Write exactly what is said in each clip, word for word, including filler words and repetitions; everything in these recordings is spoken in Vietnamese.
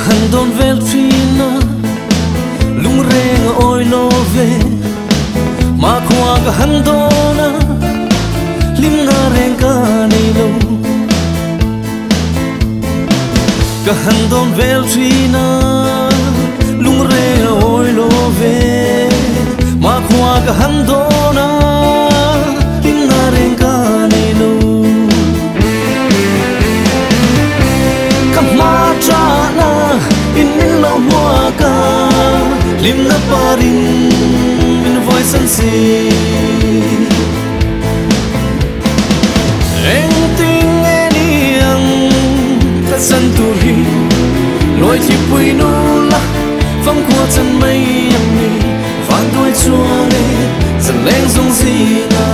handon vel trina lung reng oi lo ve ma khwa ka handona lim na reng ka nei lo ka handon vel trina lung reng oi lo ve ma khwa ka handona lim na reng ka nei lo Trana in min lo mua ka lim na parin min voi san si eng ting eni ang ta san tu hi loi chi pui nu la phong qua chân mây em ni vang đôi chua le dần lên dung si na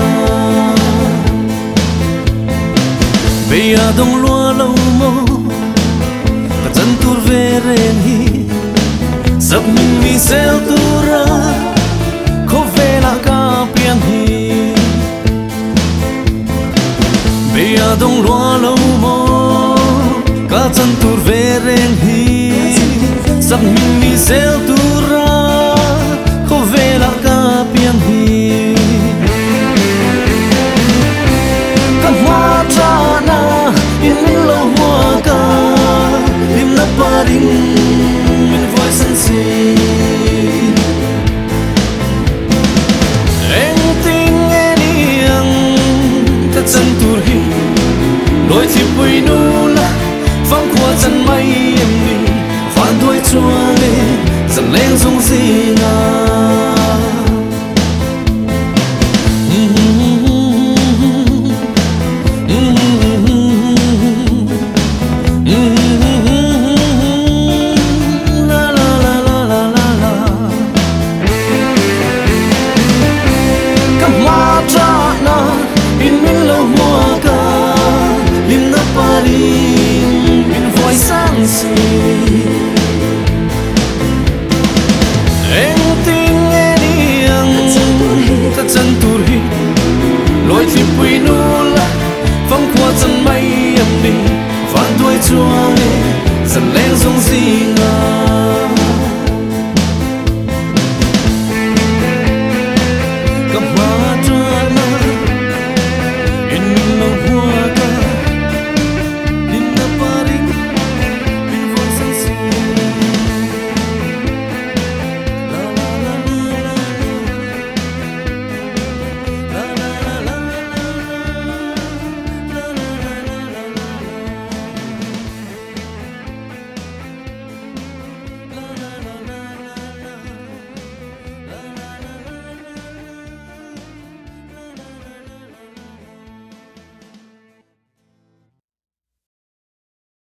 bây giờ đông lúa lâu mơ chân tur về ren hi sắp mình mi sel tura khó về là ca pian hi bây giờ đông loa lâu mơ cả chân tur về ren hi sắp mình mi sel tura